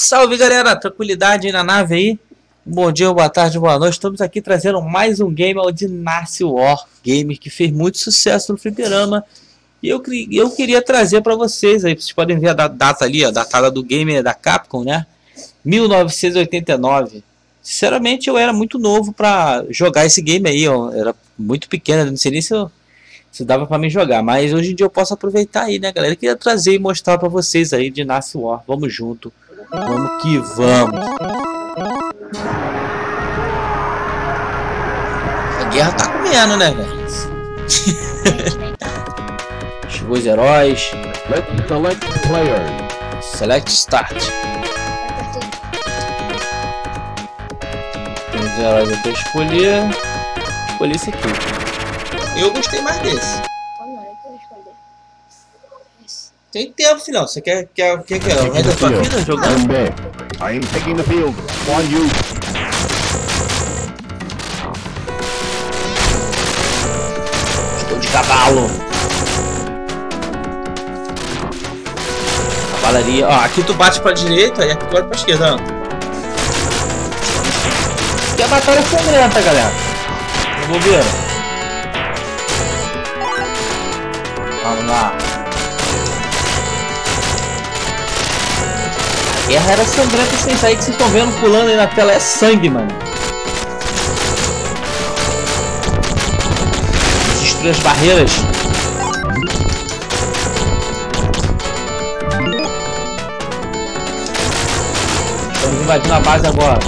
Salve galera, tranquilidade aí na nave aí. Bom dia, boa tarde, boa noite. Estamos aqui trazendo mais um game, o Dynasty War, game que fez muito sucesso no fliperama. E eu queria trazer para vocês aí, vocês podem ver a data ali, a datada do game da Capcom, né? 1989. Sinceramente, eu era muito novo para jogar esse game aí, eu era muito pequeno, não sei nem se dava para me jogar, mas hoje em dia eu posso aproveitar aí, né, galera? Eu queria trazer e mostrar para vocês aí Dynasty War. Vamos junto, vamos que vamos. A guerra tá comendo, né, velho? Chegou os heróis. Let's select player. Select start. Tem os heróis aqui a escolher. Escolhi esse aqui. Eu gostei mais desse. Tem tempo, filhão. Você quer o resto da sua vida jogando? I am taking the field. On you. Estou de cavalo. Cavalaria. Ó, aqui tu bate pra direita e aqui tu bate pra esquerda. Aqui a batalha é sangrenta, galera. Vamos ver. Vamos lá. A guerra era sangrenta, isso aí que vocês estão vendo pulando aí na tela é sangue, mano. Destruir as barreiras. Estamos invadindo a base agora.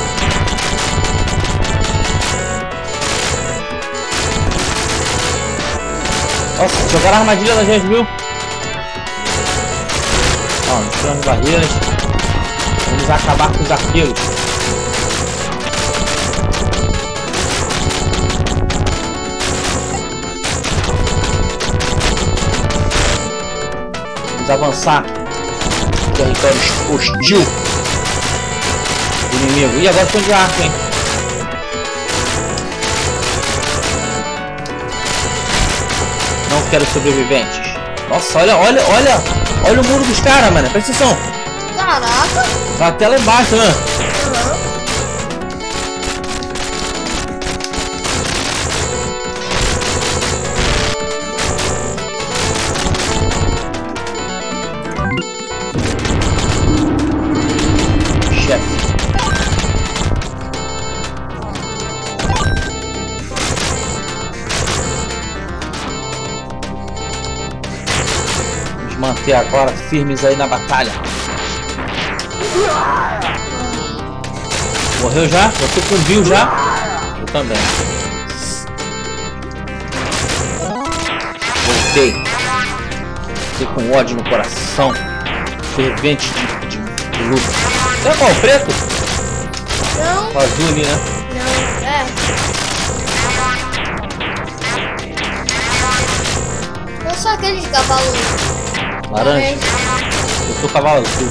Nossa, jogaram a armadilha da gente, viu? Ó, destruindo as barreiras. Vamos acabar com os arqueiros. Vamos avançar. Território hostil do inimigo. E agora foi de arco, hein? Não quero sobreviventes. Nossa, olha o muro dos caras, mano. Presta atenção. Caraca! A tela embaixo, né? Chefe. Vamos manter agora firmes aí na batalha. Morreu já? Você cumbiu já? Eu também. Voltei. Fiquei com ódio no coração. Fervente de luta. Você é qual? Preto? Não. O azul ali, né? Não, eu sou aquele de cavalo laranja. Eu sou cavalo azul.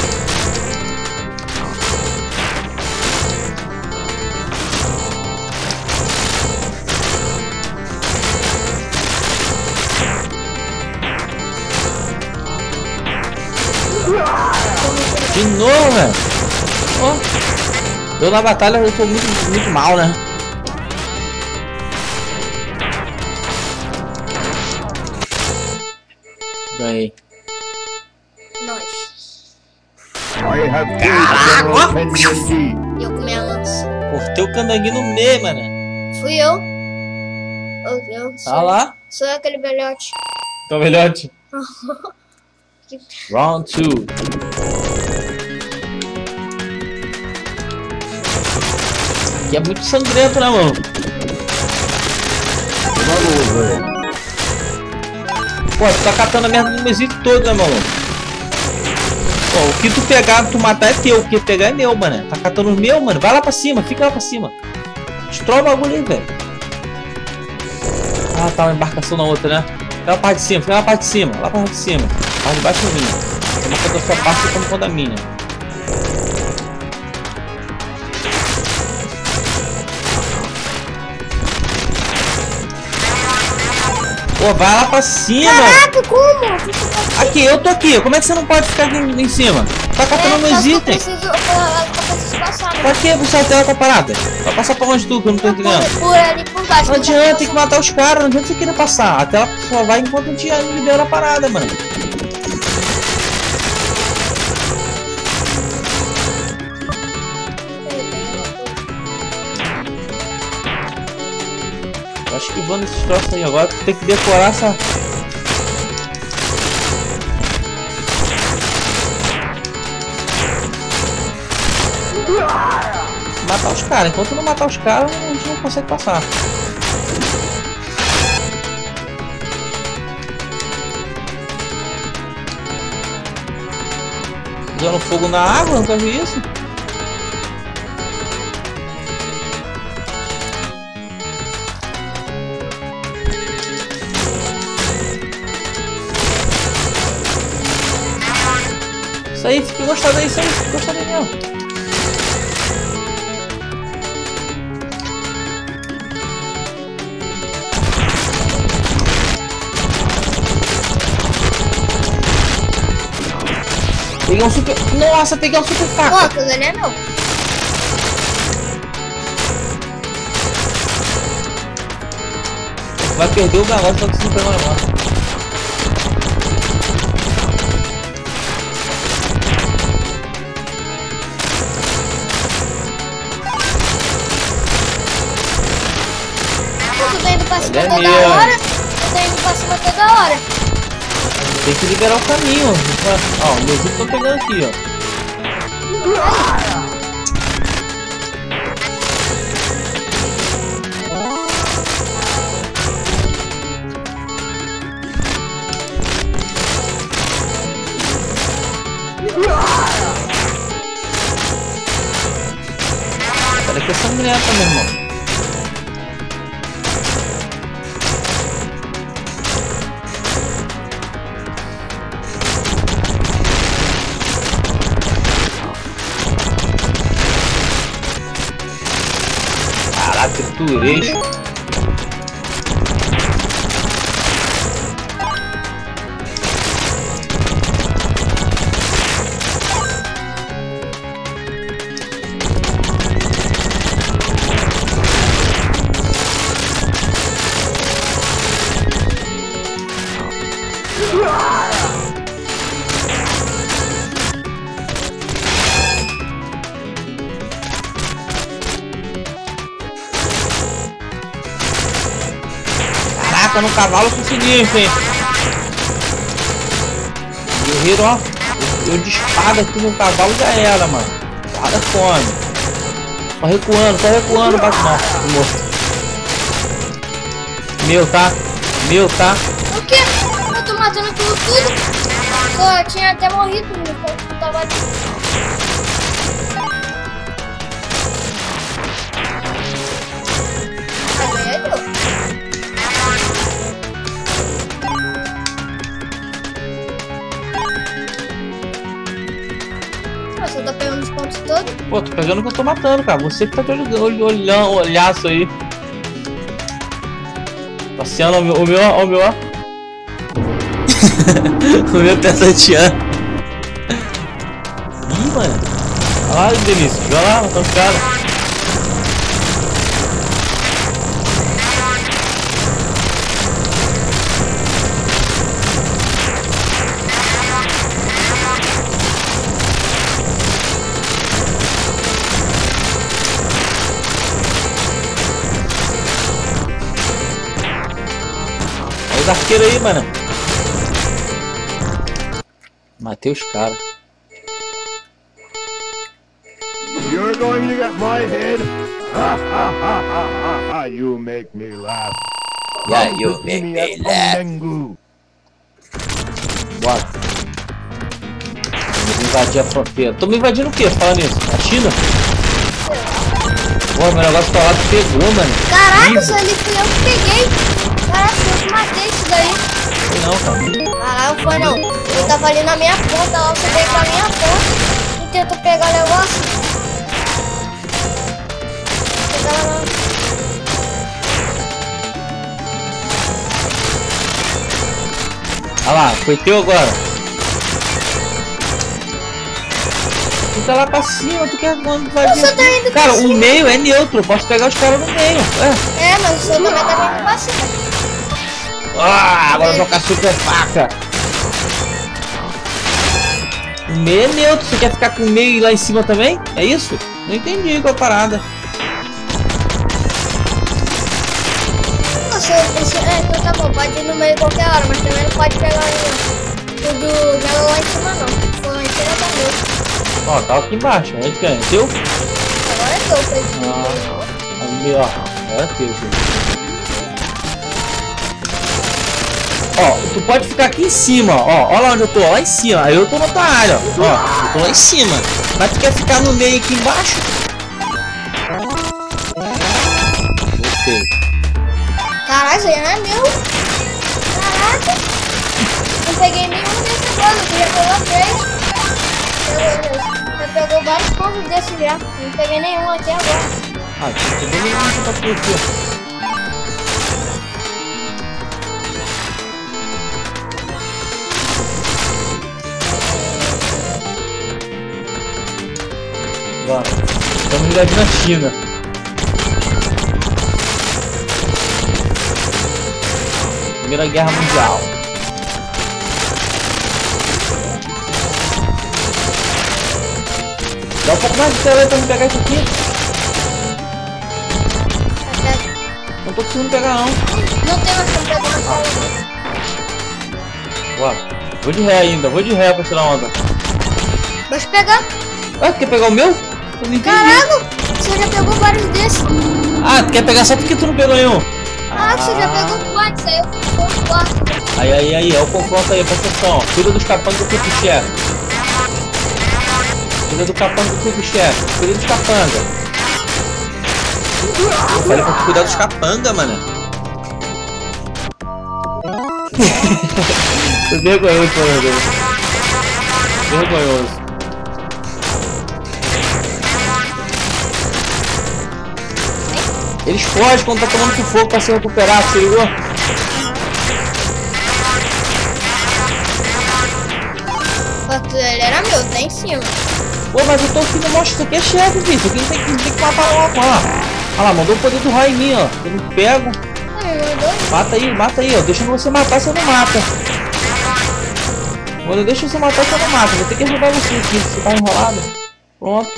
De novo, velho. Oh. Eu na batalha eu tô muito mal, né? Ganhei. Nós. Caraca! E eu comi a lança. Cortei o candanguinho no meio, mano. Fui eu. Eu sou, Tá lá. sou aquele velhote. Então, velhote. Round 2. Aqui é muito sangrento, né, mano? Pô, tu tá catando a merda do exército todo, né, mano? Pô, o que tu pegar, tu matar é teu. O que pegar é meu, mano. Tá catando os meus, mano. Vai lá pra cima, fica lá pra cima. Destrói o bagulho aí, velho. Ah, tá uma embarcação na outra, né? Fica na parte de cima, fica na parte de cima. Lá pra parte de cima. A parte de baixo é minha. Toma conta da sua parte e toma conta da minha. Pô, vai lá pra cima. Caraca, como? Aqui, eu tô aqui. Como é que você não pode ficar aqui em cima? Tá catando meus itens. Eu preciso passar, né? Pra que você a tela tá parada? Vai passar pra onde tu, que eu não tô entendendo? Por ali, por baixo. Não adianta, tem que matar os caras. Não adianta você querer passar. A tela só vai enquanto a gente libera a parada, mano. Eu acho que vou nesses troços aí agora. Tem que decorar essa... Matar os caras. Enquanto não matar os caras, a gente não consegue passar. Usando fogo na água, nunca vi isso. Isso aí, fica gostado aí, isso aí, fica gostado aí mesmo. Peguei um super... Nossa, peguei um super faca. Pô, aquilo ali é meu. Vai perder o galote só que se não pegar uma moto. Eu tô indo pra cima É toda meu. hora. Eu tô indo pra cima toda hora. Tem que liberar o caminho. Ó, meus itens estão pegando aqui, ó. Olha que essa mulher tá, meu irmão. Caraca, triturei. Caraca, no cavalo foi sinistro, hein? Guerreiro, ó. Eu de espada aqui no cavalo já era, mano. Guarda fome. Tô recuando, bate não. Morto. Meu, tá? Meu, tá? O quê? Eu tô matando aquilo tudo. Eu tinha até morrido enquanto eu tava ali. Você tá pegando os pontos todos? Pô, tô pegando o que eu tô matando, cara. Você que tá de olhaço aí. Passeando o meu, ó. O meu tá tateando. Ih, mano. Olha lá, Denise. Olha lá, matando os caras. Olha os arqueiros aí, mano. Matei os caras. You're going to get my head. Ha ha ha ha ha ha. You make me laugh. Yeah, you make me laugh. Tengu. Bora. Vamos invadir a fronteira. Tô me invadindo o que? Falando nisso? A China? Pô, meu negócio pra lá pegou, mano. Caraca, isso ali fui eu que peguei. Caraca, eu que matei isso daí. Foi não, cara. Caralho, foi não. Eu tava ali na minha ponta, lá você veio pra minha ponta e tentou pegar o negócio. Pegar lá. Olha lá, foi teu agora. Tu tá lá pra cima, tu quer quando vai vir. Tá indo Cara, pra o cima. meio é neutro, eu posso pegar os caras no meio. É, mas o seu também tá indo pra cima. Agora eu vou com a super faca. O meio é neutro, você quer ficar com o meio lá em cima também? É isso? Não entendi qual a parada. Nossa, então tá bom, pode ir no meio qualquer hora, mas também não pode pegar tudo dela lá em cima não. Se for lá em cima tá meu. Ó, tá aqui embaixo, é de quem? Teu? Agora é teu, foi Ali, ó. É teu, filho. Ó, tu pode ficar aqui em cima, ó. Olha lá onde eu tô, lá em cima. Aí eu tô na tua área, ó. Eu tô lá em cima. Mas tu quer ficar no meio aqui embaixo? Gostei. Caralho, isso aí não é meu. Caraca. Não peguei nenhum desses agora, eu queria pegar 3. Já pegou vários pontos desses já. Não peguei nenhum até agora. Ah, tem que ter um pra tu aqui. Estamos ligados na China. Primeira Guerra Mundial. Dá um pouco mais de tela aí pra me pegar isso aqui. Não tô conseguindo pegar não. Não tem mais como pegar na tela. Bora. Vou de ré ainda, vou de ré pra tirar onda. Deixa eu pegar. Ah, tu quer pegar o meu? Eu não entendi. Caraca, você já pegou vários desses. Ah, tu quer pegar só porque tu não pegou nenhum? Ah, você já pegou 4, isso aí eu fui com 4. Aí, é o confronto aí, presta atenção. Cuida dos capangas do Cuco Chefe. Cuida do capanga do Cuco Chefe. Cuida dos capangas. Eu falei pra tu cuidar dos capangas, mano. Tô vergonhoso, meu Deus. Vergonhoso. Eles fogem quando tá tomando sufoco pra se recuperar, você ligou? Ele era meu, tá em cima. Pô, mas eu tô aqui no mostra, isso aqui é chefe, filho. Isso aqui não tem que matar logo, ó. Olha lá, mandou o poder do raio em mim, ó. Eu não pego. Mata aí, ó. Deixa você matar, você não mata. Quando eu deixo você matar, você não mata. Vou ter que ajudar você aqui, você tá enrolado. Pronto.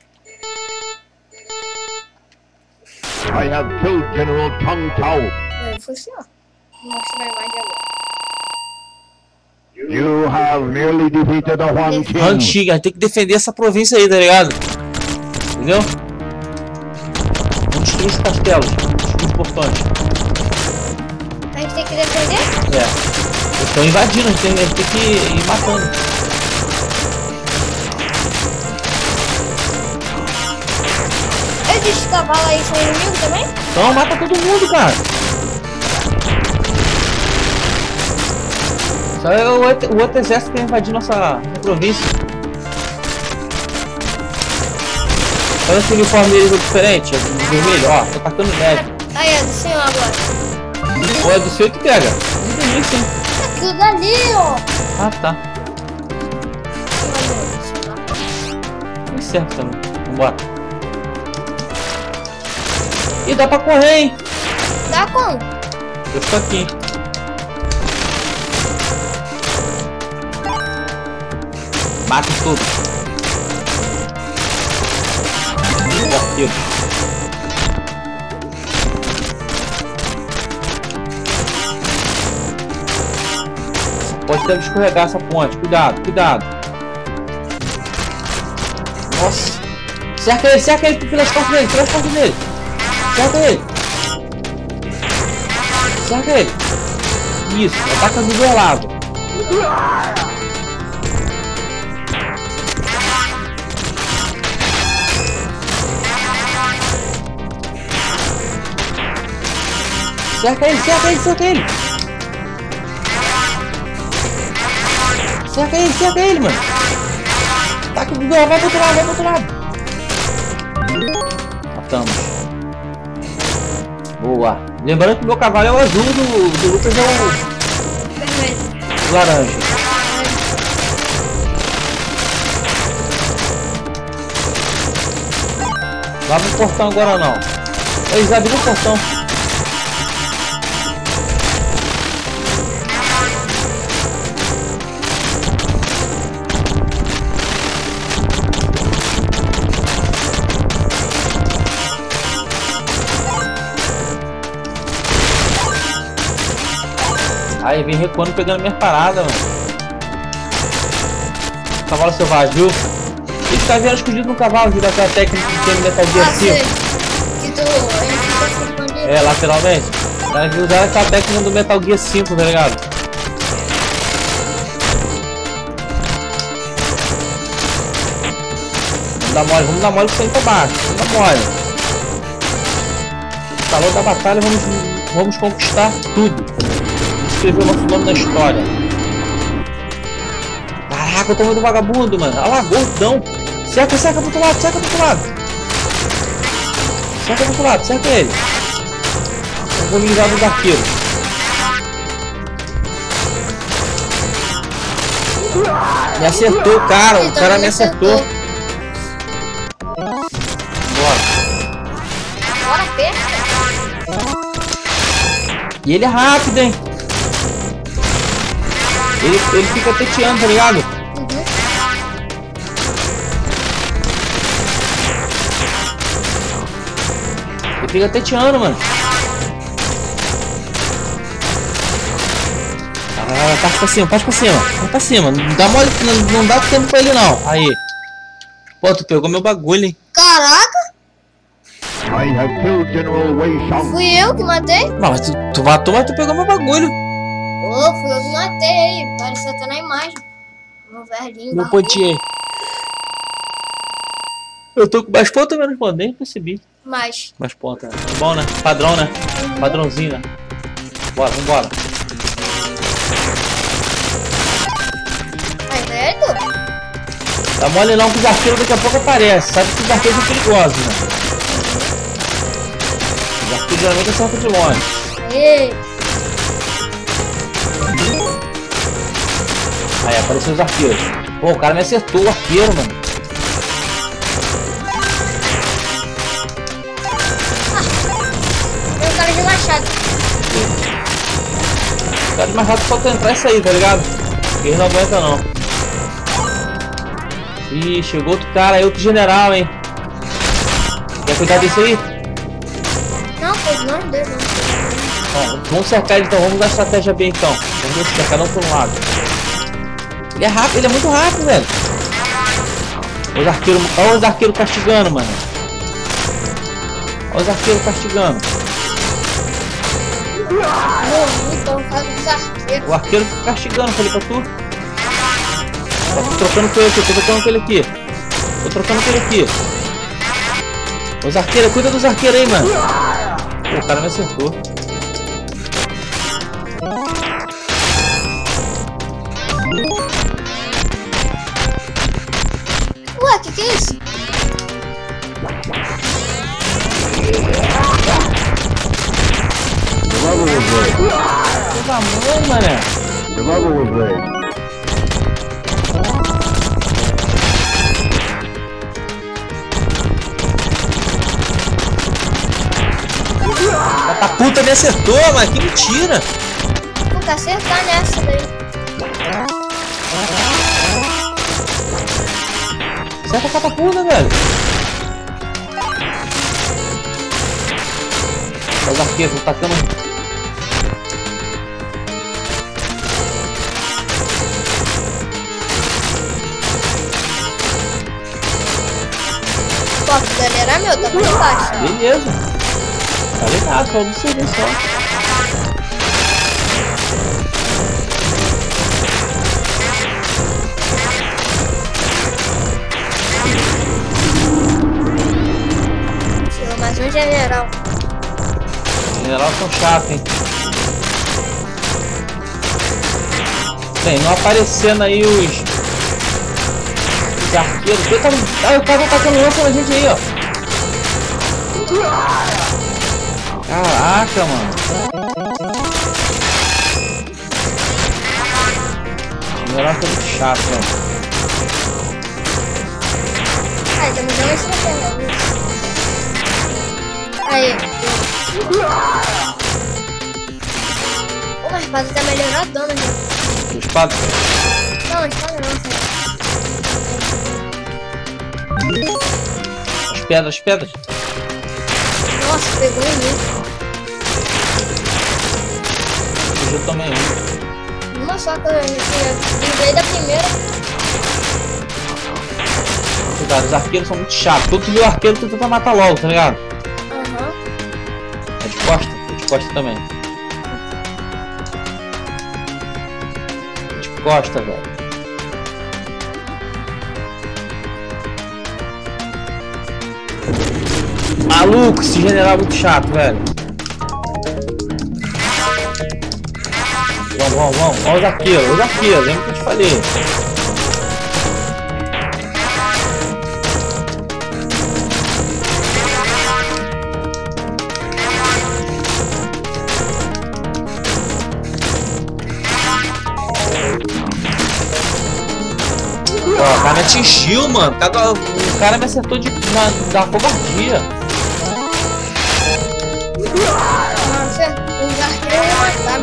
I have killed General Tong Tao. Foi assim, ó. Vou mostrar a imagem agora. You have merely defeated the Huang King. Antiga, a gente tem que defender essa província aí, tá ligado? Entendeu? Vamos destruir os castelos, os portões. A gente tem que defender? É. Eles estão invadindo, a gente tem que ir matando. Esses cavalos aí são inimigos também? Então mata todo mundo, cara. Só é o outro exército que vai invadir nossa província. Olha esse uniforme deles é diferente, é do vermelho, ó, tô tacando neve. Aí, é do senhor agora. Ou é do seu que pega? Não entendi, sim. Aquilo dali, ó. Ah, tá. Não serve também. Vambora. Ih, dá pra correr, hein? Dá como? Eu estou aqui. Mata tudo. Aqui. Pode deve escorregar essa ponte. Cuidado, cuidado. Nossa. Cerca ele, tira as costas dele, tira as costas dele. Cerca ele. Cerca ele. Isso, ataca do dois lados. Cerca ele, cerca ele, cerca ele. Cerca ele, mano. Ataca do dois, vai pro outro lado, vai pro outro lado. Matamos. Boa. Lembrando que o meu cavalo é o azul, do Lucas é o... Vermelho. Laranja. Lá pro portão agora não. Eles abriram o portão. Aí vem recuando pegando minhas paradas, mano. Cavalo selvagem, viu? Ele tá vendo escondido no cavalo, viu? Daquela técnica que tem no Metal Gear 5. Que tu... ele fica se escondido. É, lateralmente. Cara, que usar aquela técnica do Metal Gear 5, tá ligado? Vamos dar mole pra sair pra baixo. Vamos dar mole. No calor da batalha, vamos conquistar tudo. Escrever o nosso nome na história. Caraca, eu tô muito vagabundo, mano. Olha lá, gordão. Cerca pro outro lado, cerca pro outro lado. Cerca pro outro lado, cerca ele. Eu vou me livrar do arqueiro. Me acertou, cara. O cara me acertou. Bora. Bora, perca. E ele é rápido, hein? Ele fica teteando, tá ligado? Ele fica teteando, mano. Parte pra cima, parte pra cima. Parte pra cima. Não dá mole, não dá tempo pra ele não. Aí. Pô, tu pegou meu bagulho, hein? Caraca! I have killed General Wei Xiang. Fui eu que matei? Não, mas tu matou, mas tu pegou meu bagulho. Ô, fui eu que matei aí. Pareceu até na imagem. Meu velhinho. Meu pontinho. Eu tô com mais ponta menos ponta, nem percebi. Mais. Mais ponta. Bom, né? Padrão, né? Padrãozinho, né? Bora, vambora. Aí, velho? Tá mole não que os arqueiros daqui a pouco aparecem. Sabe que os arqueiros são perigosos, né? Os arqueiros geralmente acertam de longe. Ei. Aí apareceu os arqueiros. Pô, o cara me acertou, o arqueiro, mano. Tem um cara de machado. O cara de machado só tu entrar e sair, tá ligado? Porque ele não aguenta não. Ih, chegou outro cara aí, outro general, hein? Quer cuidar desse aí? Não, pô, não deu, não. Ó, vamos cercar ele então, vamos dar estratégia bem então. Vamos cercar não por um lado. Ele é rápido, ele é muito rápido, velho. Olha os arqueiros castigando, mano. Olha os arqueiros castigando. Morri, então, por causa dos arqueiros. O arqueiro fica castigando, falei pra tu. Tô trocando com ele aqui, tô trocando com ele aqui. Tô trocando com ele aqui. Os arqueiros, cuida dos arqueiros aí, mano. Pô, o cara me acertou. Ué, que é isso? The level was raised. Pelo amor, mané. The level was raised. A puta me acertou, mano. Que mentira. Vou te acertar nessa daí. Acerta a catapulta, velho. Os arqueiros tacando. Pô, aquilo ali era meu, tá por baixo. Beleza. Tá ligado, só observei só. Chegou mais um general. Os generais são chatos, hein. Bem, não aparecendo aí os arqueiros. O cara tá tacando lança na gente aí, ó. Caraca, mano. general tá muito chato, né? Ai, já me deu uma estratégia. Aí. Pô, a espada tá melhoradona, gente. A espada? Não, a espada não, sério. As pedras. Nossa, pegou em mim. Eu também. Uma só que eu livrei da primeira. Cuidado, os arqueiros são muito chatos. Todo meu arqueiro tu tenta matar logo, tá ligado? Aham. É de costa também. De costa, velho. Maluco, esse general é muito chato, velho. Vamos. Olha os arqueiros, lembra que eu te falei. Ó, o cara me atingiu, mano. O cara me acertou da covardia. Nossa, os arqueiros iam matar.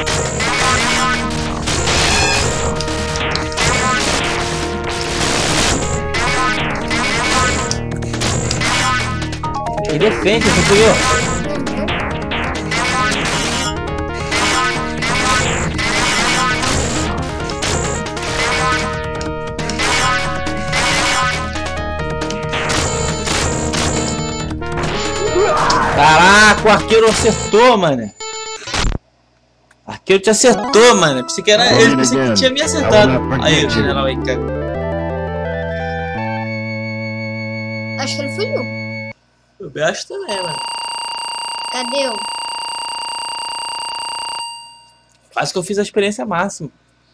Ele defende, você fui eu. Caraca, o arqueiro acertou, mano. O arqueiro te acertou, mano. Pensei que era ele, pensei que tinha me acertado. Aí, o general aí, cara. Acho que ele fugiu. Eu acho também, mano. Cadê eu? Quase que eu fiz a experiência máxima.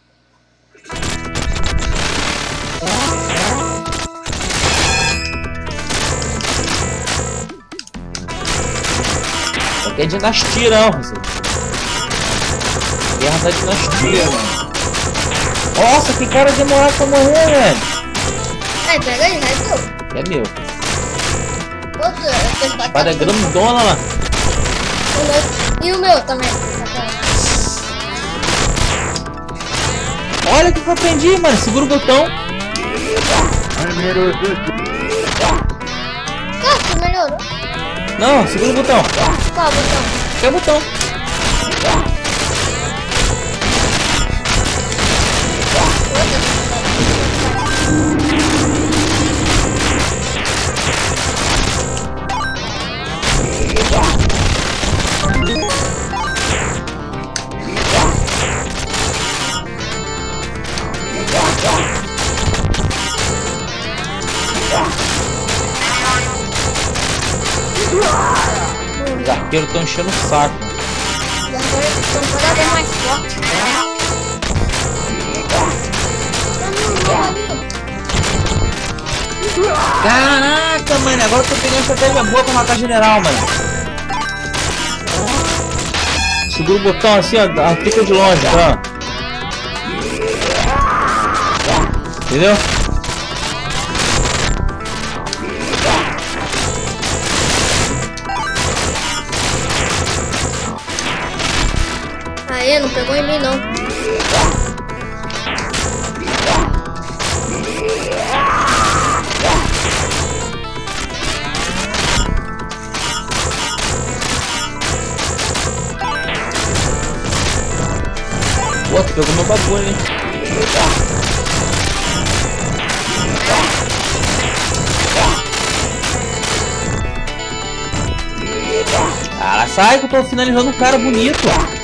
Aqui é dinastia, não, você. Guerra da dinastia, mano. Nossa, que cara demorado pra morrer, velho. Ai, pega aí, vai tu. É meu. Outro, A espada é grandona lá. E o meu também. Olha o que eu aprendi, mano. Segura o botão. Nossa, melhorou. Não, segura o botão. Qual botão? Quer o botão. Os arqueiros estão enchendo o saco. E agora eles estão cada vez mais fortes. Caraca, mano. Agora eu tô pegando estratégia boa pra matar general, mano. Segura o botão assim, ó. Fica de longe, tá? Entendeu? Aê, não pegou em mim não. Pô, tu pegou meu bagulho, hein? Cara, sai que eu tô finalizando um cara bonito.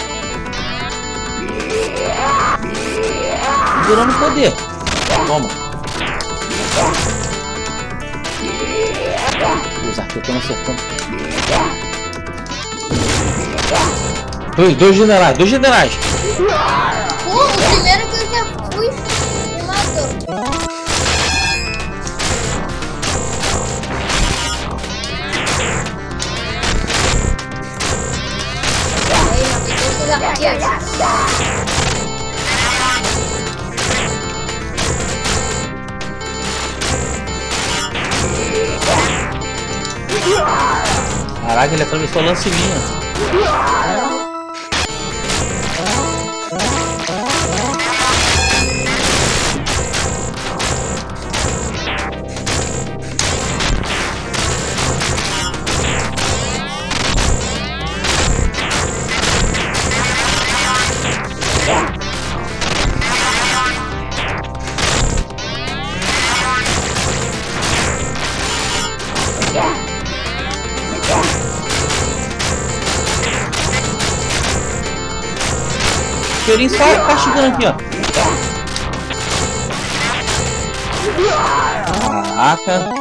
Segurando o poder. Toma. Os arqueiros estão acertando. Dois generais. Pô, o primeiro que eu já fui me matou. Aí, matei todos os arqueiros. Caraca, ele atravessou o lance minha. O Feirinho só castigando aqui, ó. Caraca.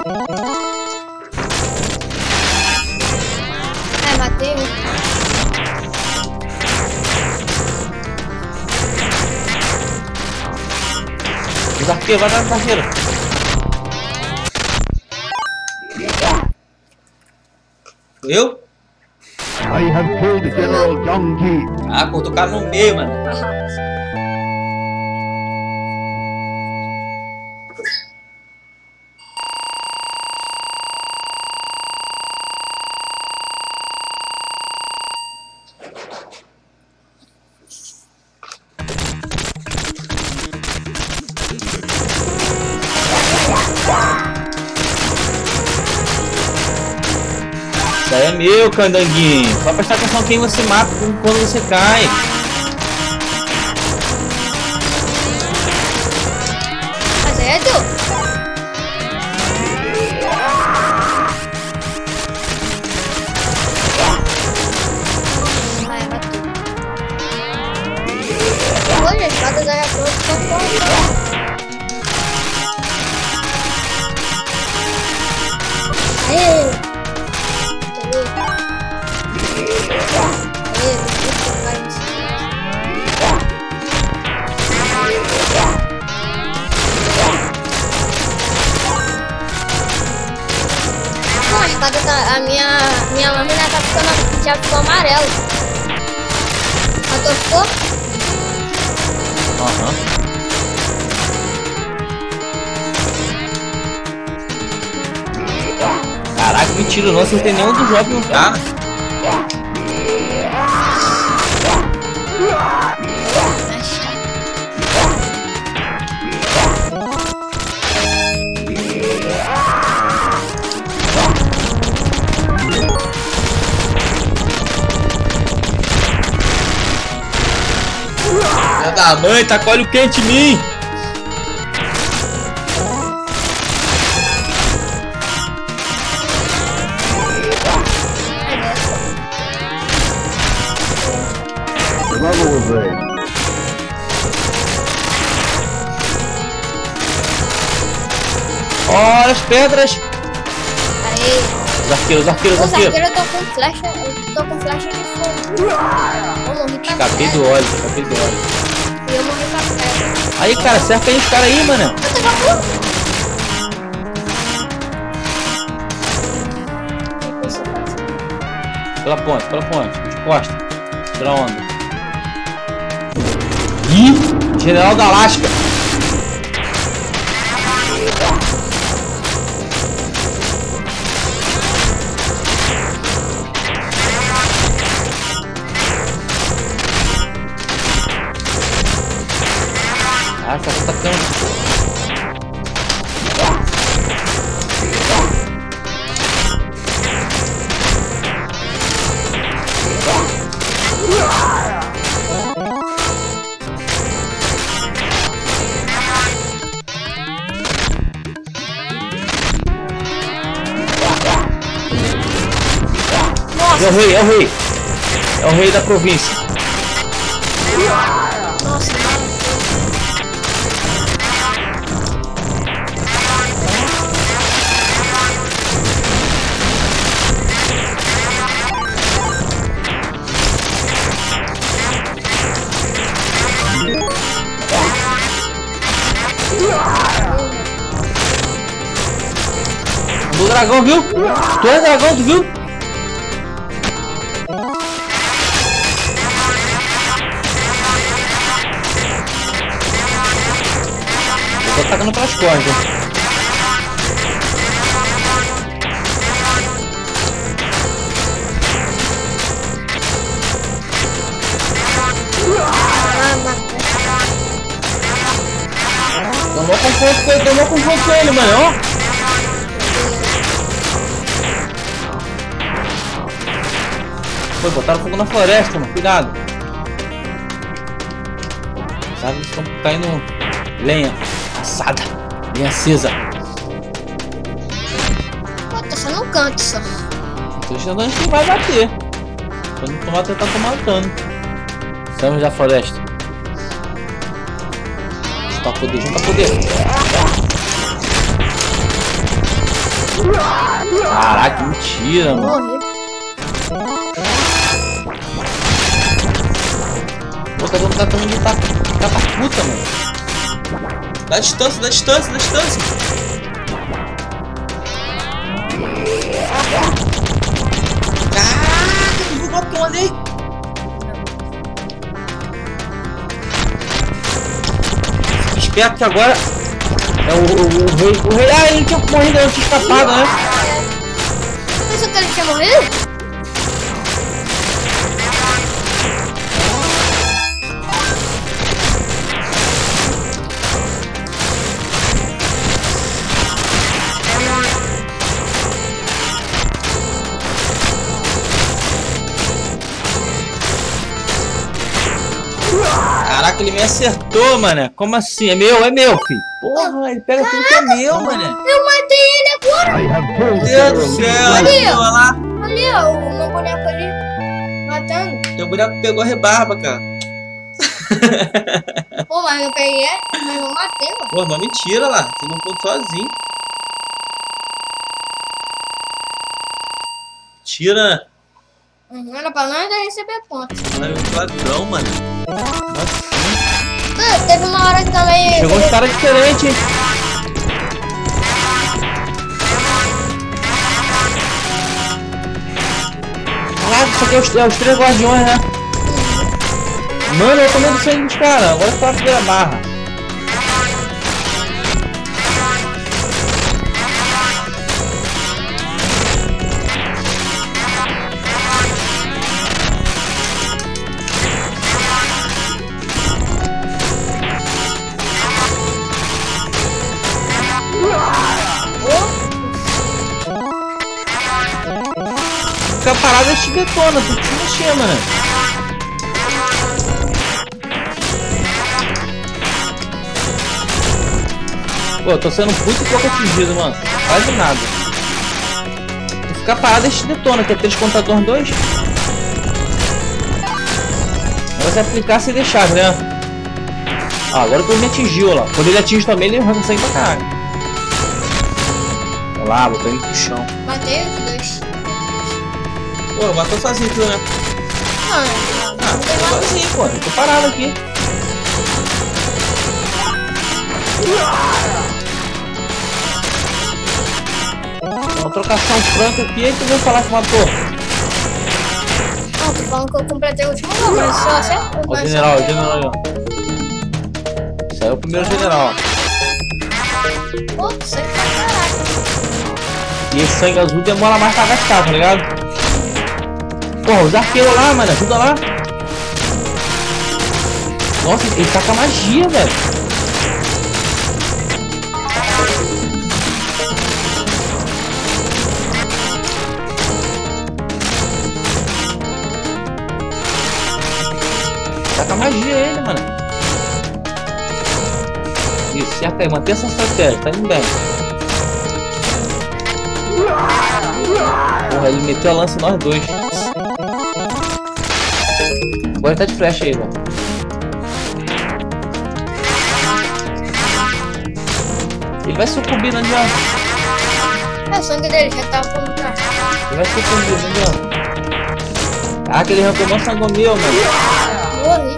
Matei. Os arqueiros, vai dar no arqueiro. Eu? I have killed General Yonggi. Ah, cortou o cara no meio, mano. Isso aí é meu, candanguinho. Só prestar atenção quem você mata quando você cai. Mas é tu. Vai, bateu. Olha, a espada da Yakura ficou forte. Aê! Não, a espada tá. A minha lâmina tá ficando. Já ficou amarelo. A tua ficou? Aham. Caraca, mentira, não acertei nenhum dos jogos no cara. Filha da mãe, tá com óleo quente em mim. Olha as pedras. Aí. Os arqueiros, os arqueiros, os Os arqueiros. arqueiros eu tô com flecha de fogo. Eu morri pra Escapei do pedra. óleo, escapei do óleo. E eu morri pra pedra. Aí, cara, cerca aí os caras aí, mano. Eu tô com Pela ponte, de costa. Tira onda. Ih, General da Alasca. Ah, essa tá ficando. É o rei, é o rei. É o rei da província. Nossa, Do dragão, viu? Tu é dragão, tu viu? Eu tô atacando pelas costas. Tomou confronto com ele, mano, ó. Pô, botaram fogo na floresta, mano, cuidado. Sabe, estão caindo lenha assada, lenha acesa. Pô, tá só num canto só. Tô achando que vai bater. Quando tomar, tentar tomar dano. Estamos da floresta. Junta poder, junta poder. Caraca, mentira, mano. Morri. Pô, tá dando também de catapulta, mano. Dá distância, dá distância, dá distância. Caraca, eu vou botar ali. Fique esperto que agora é o rei. O rei. Ah, ele tinha morrido, ele tinha escapado, né? Pensou que ele tinha morrido? Caraca, ele me acertou, mano. Como assim? É meu, filho. Porra, ele pega tudo que é meu, mano. Eu matei ele agora! I have Meu pulled Deus do céu, olha lá. Ali, ó, o meu boneco ali. Matando. Teu boneco pegou a rebarba, cara. Pô, mas eu peguei, mas eu matei, mano. Pô, mas mentira lá. Você não pôde sozinho. Tira. Não era pra nós receber pontos. Olha o ladrão, mano. Nossa. Teve uma hora que ela ia... Chegou uns caras diferentes, hein? Caraca, isso aqui é os 3 guardiões, né? Mano, eu tô tomando sangue dos caras. Agora eu tô na primeira barra. Fica parado e te detona, tu te mexer, mano. Pô, eu tô sendo muito pouco atingido, mano. Quase nada. Se ficar parado e te detona, que é 3 contra 2. Agora se aplicar sem deixar, né? Ah, agora tu me atingiu, ó lá. Quando ele atinge também, ele vai conseguir pra caralho. Olha lá, botou ele pro chão. Matei os 2. Pô, matou sozinho tu, né? Não, Ah, tô sozinho, pô. Eu tô parado aqui. Uma trocação franca aqui, aí tu veio falar que matou. Não, tô falando que eu completei o último não, mas só acertou. Ó, o general aí, ó. Saiu o primeiro general, ó. Pô, sangue pra caralho. E esse sangue azul demora mais pra gastar, tá ligado? Porra, os arqueiros lá, mano, ajuda lá. Nossa, ele tá com a magia, velho. Tá com a magia ele, mano. Isso, certo aí, mantém essa estratégia, tá indo bem. Porra, ele meteu a lança em nós dois. Agora ele tá de flecha aí, velho. Ele vai sucumbir, não adianta. É o sangue dele, já tava por trás. Ele vai sucumbir, não adianta. Ah, que ele arrancou o sangue meu, mano. Morri.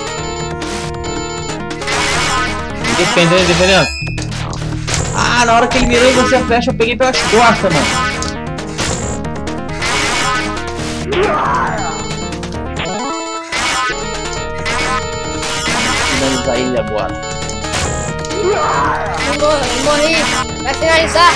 Defendendo, defendendo. Ah, na hora que ele mirou em você a flecha, eu peguei pelas costas, mano. Finalizar ele agora. Eu morri. Vai finalizar.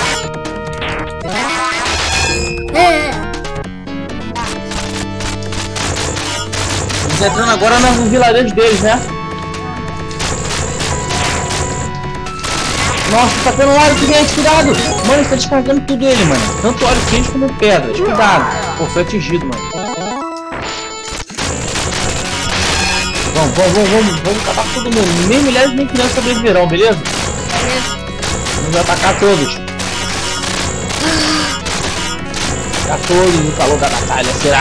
Estamos entrando agora no vilarejo deles, né? Nossa, tá tendo óleo quente, cuidado! Mano, ele tá descarregando tudo ele, mano. Tanto óleo quente como pedras. Cuidado. Pô, foi atingido, mano. Vamos acabar com todo mundo. Nem mulheres nem crianças sobreviverão, beleza? Vamos atacar todos. Atacar todos no calor da batalha, será?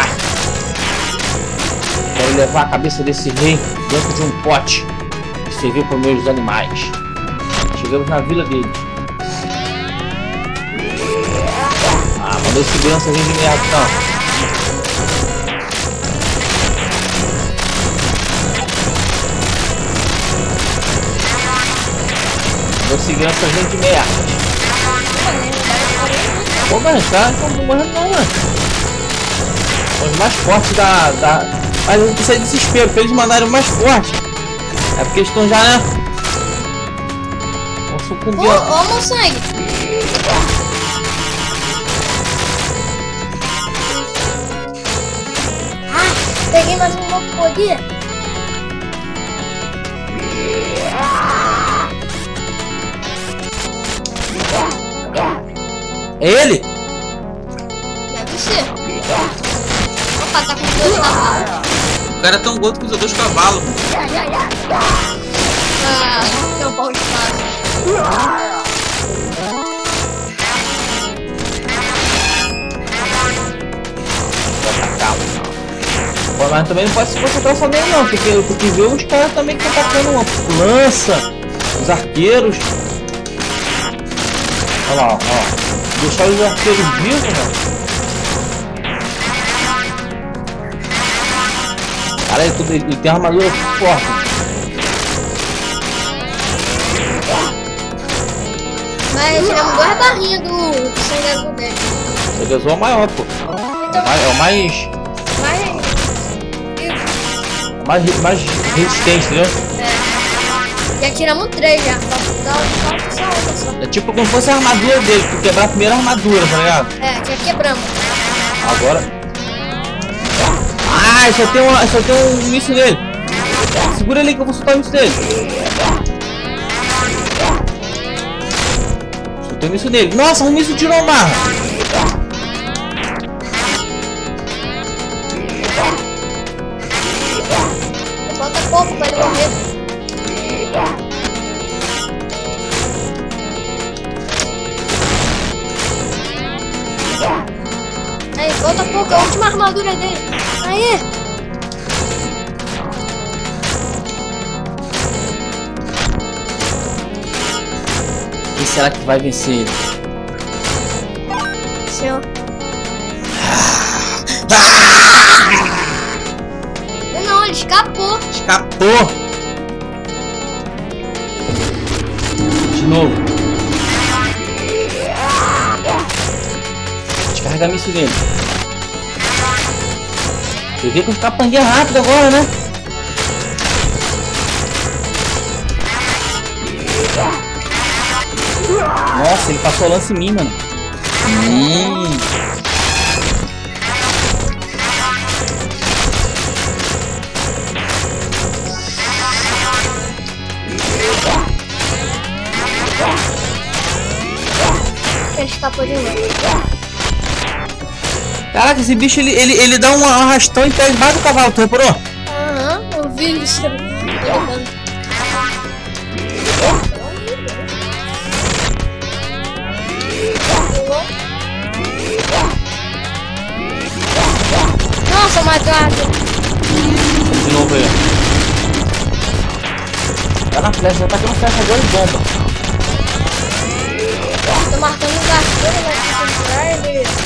Quero levar a cabeça desse rei dentro de um pote e servir para os meus animais. Chegamos na vila dele. Ah, mandou segurança vir de merda, não. Mandou segurança vir de merda. Pô, mano, os caras não estão morrendo não, mano. São os mais fortes da... Mas isso é desespero, pra eles mandarem o mais forte. É porque eles estão já, né? Vão sucumbir. Ô, meu sangue. Ah, peguei mais um novo poder. É ele? Deve ser. Opa, tá com 2 cavalos. O cara é tão gordo que usa 2 cavalos. Ah, tem um pau de fácil. Mas também não pode se concentrar só nele não, porque eu tenho que ver os caras também que estão atacando uma lança, os arqueiros. Olha lá, ó. Deixar os arqueiros vivos, mano. Cara, ele tem uma armadura forte. Mas tiramos 2 barrinhas do sangue azul dele. O sangue azul é o maior, pô. Então, É o mais resistente, entendeu? Já tiramos 3 já. Só. É tipo como se fosse a armadura dele, tu quebrar a primeira armadura, tá ligado? É, já quebramos. Agora. Ah, só tem um míssil nele. Segura ali que eu vou soltar o míssil dele. Soltei o míssil nele. Nossa, um míssil tirou a marra. Falta pouco pra ele morrer. Aí, falta pouco, a última armadura dele. Aí! Quem será que vai vencer ele? Senhor. Não, ele escapou. Escapou! De novo. Descarrega míssil dele. Eu vi com os capanguinhos rápido agora, né? Nossa, ele passou o lance em mim, mano. Ele escapou de novo. Caraca, esse bicho ele dá um arrastão e pega embaixo do cavalo, tu reparou? Aham, eu vi isso. Nossa, matado. De novo aí. Tá na flecha, já tá com a flecha agora e bomba. Tô marcando o gatilho, vai ter ele.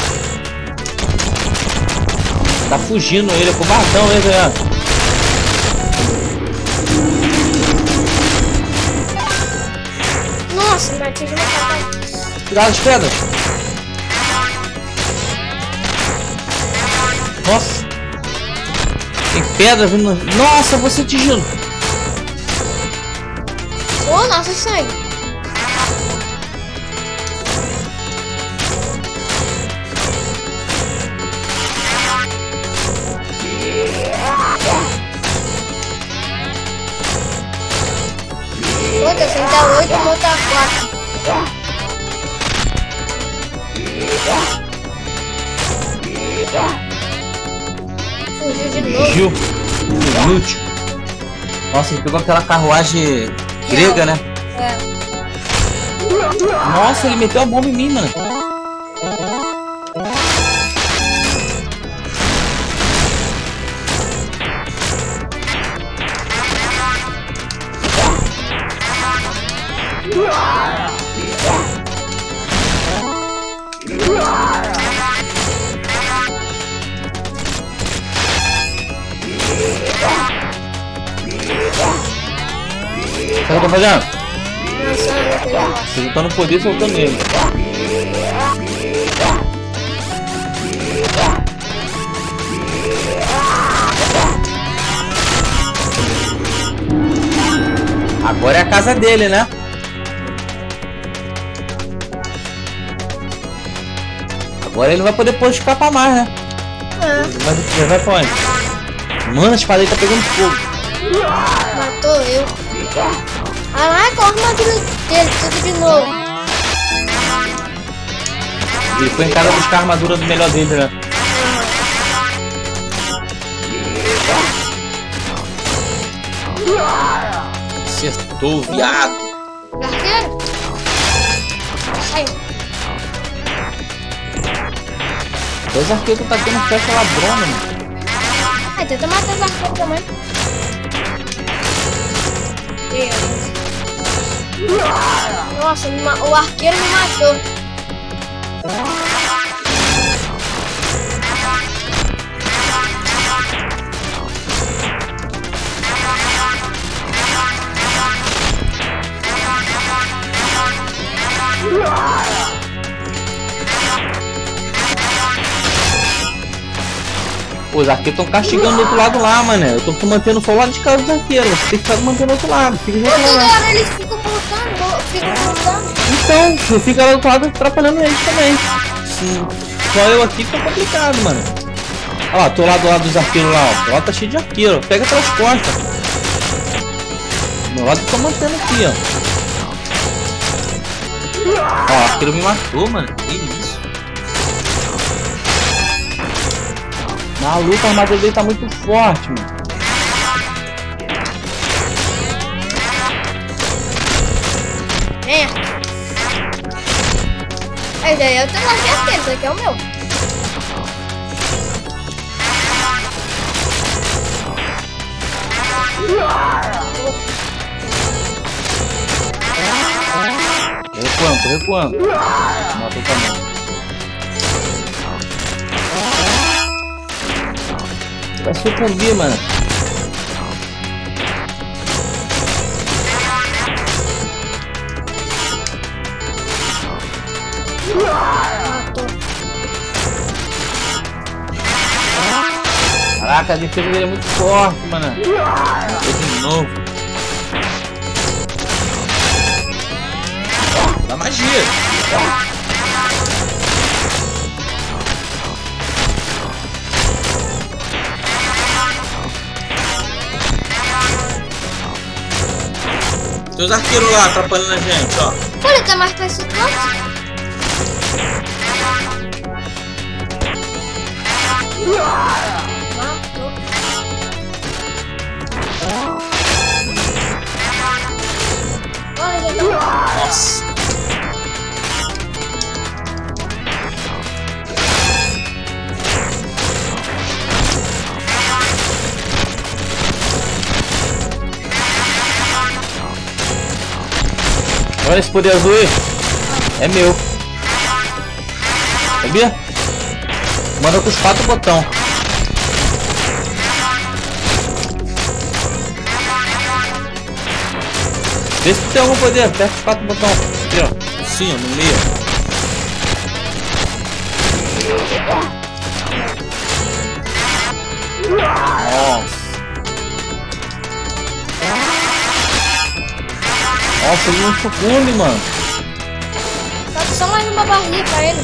Tá fugindo ele, é cobardão ele, né? Nossa, me atingiu uma capa. Cuidado as pedras. Nossa. Tem pedra vindo. Nossa, você atingindo. Oh, nossa, sangue. Outra, 68, outra 4. Fugiu de novo. Fugiu. Inútil. Nossa, ele pegou aquela carruagem grega, né? É. Nossa, ele meteu a bomba em mim, mano. Sabe o que eu tô fazendo? Você tá no poder soltando ele. Agora é a casa dele, né? Agora ele não vai poder pôr escapar mais, né? Mas vai pra onde? Mano, a espada dele tá pegando fogo. Matou eu. Caraca, a armadura dele, tudo de novo. Ele foi em casa buscar a armadura do melhor dele, né? Acertou, viado. Arqueiro? Saiu. Dois arqueiros tá tendo festa ladrona, mano. Ai, tenta matar os arqueiros também. Nossa, o arqueiro me matou. Pô, os arqueiros estão castigando do outro lado lá, mano. Eu tô mantendo só o lado de casa dos arqueiros. Você tem que ficar mantendo o outro lado. Fica do outro lado. Agora eles ficam voltando, Então, você fica lá do outro lado atrapalhando eles também. Sim. Só eu aqui fica complicado, mano. Olha lá, tô lá do lado dos arqueiros lá, ó. O lado tá cheio de arqueiro. Pega pelas costas. Meu lado eu tô mantendo aqui, ó. Ó, o arqueiro me matou, mano. Que isso? Maluco, a armadura dele tá muito forte, mano. É. Esse aí é o teu arqueiro, esse aqui é o meu. Tô recuando. Matou também. Vai sucumbir, mano. Matou. Caraca, a defesa dele é muito forte, mano. Matou de novo. Dá magia. Tem os arqueiros lá atrapalhando a gente, ó. Olha, tá mais pra esse canto. Matou. Olha, ele tá... Nossa. Olha esse poder azul aí. É meu. Sabia? Manda com os 4 botões. Vê se tem algum poder. Aperta os 4 botões. Aqui, ó. Assim, ó, no meio. Nossa. Nossa, ele não sucumbe, mano. Tá só mais uma barrinha pra ele.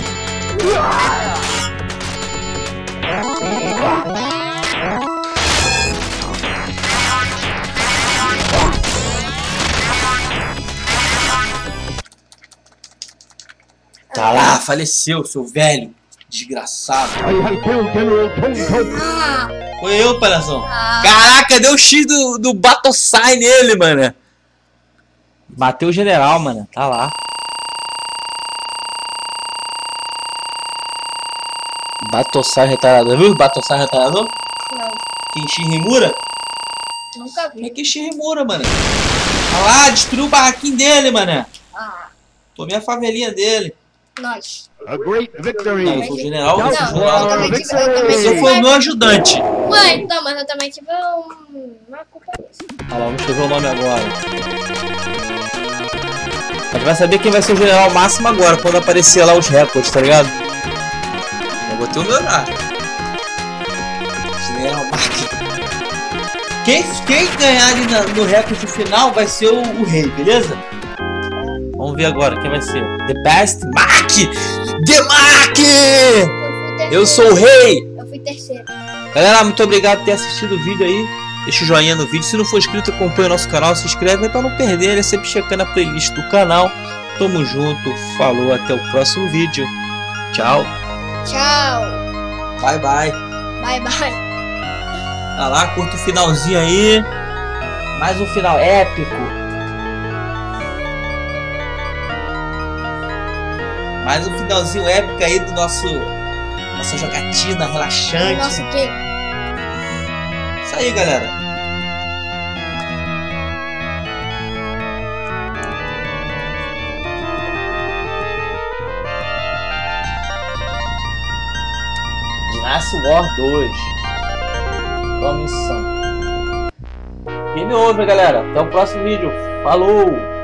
Tá lá, faleceu, seu velho. Desgraçado. I have killed General Tonto. Ah, Foi eu, palhação. ah. Caraca, deu X do Batosai nele, mano. Bateu o general, mano. Tá lá. Batosai retardador. Viu? Batosai retardador? Não, Kenshin Himura? nunca Quem é vi. Kenshin Himura, mano? Tá lá, destruiu o barraquinho dele, mano. Ah, Tomei a favelinha dele. nós. A great victory. Não, eu sou o general, Não, eu sou o general. eu também tive. Eu também Você tive foi o meu ajudante. Ué, então, mas eu também tive uma culpa nisso. Olha lá, vamos escrever o nome agora. A gente vai saber quem vai ser o general máximo agora, quando aparecer lá os recordes, tá ligado? Eu botei o meu lá. General máximo. Quem ganhar ali no recorde final vai ser o rei, beleza? Vamos ver agora quem vai ser. The Best Mac! The Mac! Eu sou o rei! Eu fui terceiro. Galera, muito obrigado por ter assistido o vídeo aí. Deixa o joinha no vídeo. Se não for inscrito, acompanha o nosso canal. Se inscreve aí pra não perder. Ele é sempre checando a playlist do canal. Tamo junto. Falou. Até o próximo vídeo. Tchau. Tchau. Bye, bye. Bye, bye. Tá lá, curta o finalzinho aí. Mais um final épico. Mais um finalzinho épico aí do nossa jogatina relaxante. Nossa, que... Isso aí, galera. Dynasty War 2. Comissão. Game over, galera. Até o próximo vídeo. Falou!